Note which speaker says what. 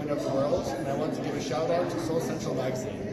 Speaker 1: women of the world, and I want to give a shout out to Soul Central Magazine.